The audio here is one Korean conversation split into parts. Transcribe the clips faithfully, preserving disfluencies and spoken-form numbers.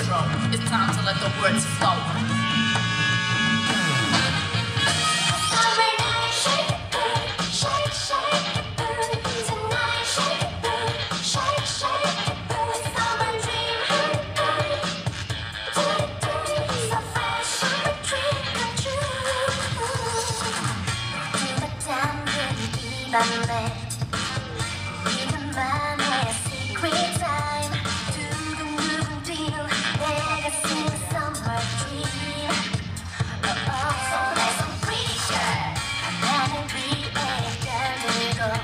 throw. It's time to let the words flow. 우리만의 secret time 두근두근 뛰는 내 가슴 summer dream. Oh oh, so nice and pretty girl. 하나는 위에 별들고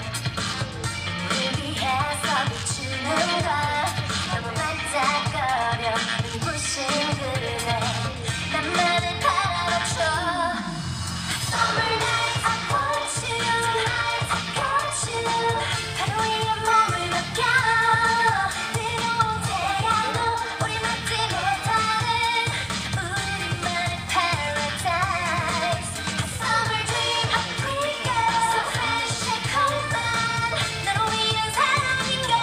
우리 위해서 비추는 걸 너무 반짝거려 눈부신 그대 나만을 바라봐줘. Summer night I want you. Tonight I got you. 하루 위에 몸을 맡겨 뜨거운 태양도 우리 막지 못하는 우리만의 paradise. A summer dream, a pretty girl, so fresh and cold. 너를 위한 사랑인가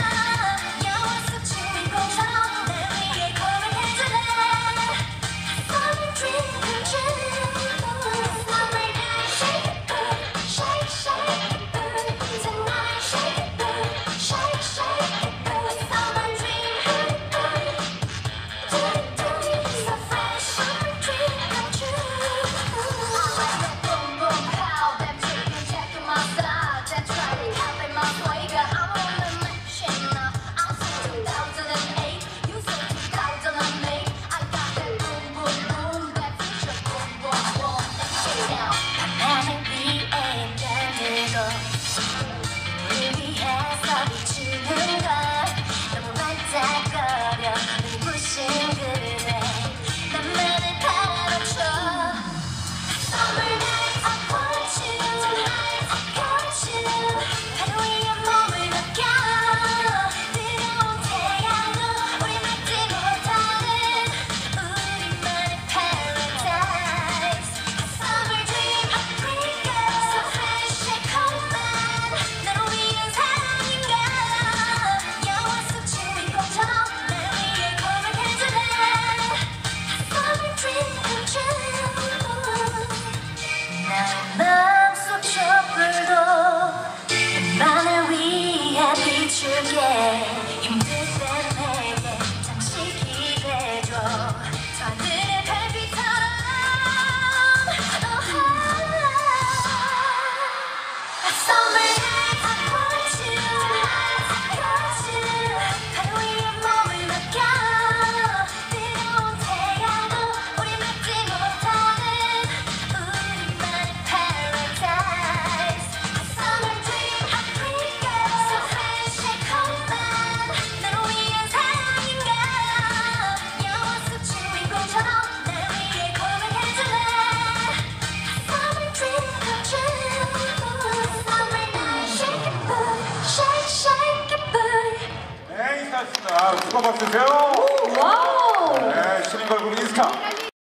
영화 속 주인공처럼 날 위해 고백해줄래. Summer dream come true. Summer night, shake it, boo, shake, shake it, boo. Tonight, shake it, boo, shake, shake it, boo. A summer dream, boo, do, do, so fresh. Summer dream come true. I like that boom boom pow, that chicken check in my style, that Charlie cap in my swagger. I'm on a mission now. I'm since two thousand eight, you since two thousand eight. I got that boom boom boom, that future boom boom boom. Let's get it down. 나는 위에 별들고 우리 위해서 비추는 걸 너무 반짝거려 눈부신 그대 나만을 바라봐줘. Summer night I want you. Tonight I got you. 하루 위에 몸을 맡겨 뜨거운 태양도 우리 막지 못하는 우리만의 paradise. A summer dream, a pretty girl, so fresh and cold. 너를 위한 사랑인가 영화 속 주인공처럼 날 위해 고백해줄래. Summer dream come true. 나의 마음속 촛불도 너만을 위해 비출게. 힘들 때는 내게 잠시 기대줘. 저 하늘의 별빛처럼. Oh, a summer night I want you. Tonight I got you. 하루 위에 몸을 맡겨 뜨거운 태양도 우리 막지 못하는 우리만의 paradise. A summer dream, a pretty girl, so fresh and cold. 너를 위한 사랑인가 영화 속 주인공처럼 날 위해 고백해줄래. Summer dream come true. Summer night, shake it, boo, shake, shake it, boo. 네, 인사하셨습니다. 수고 받으세요. 와우. 네, 신인 걸그룹 인스타.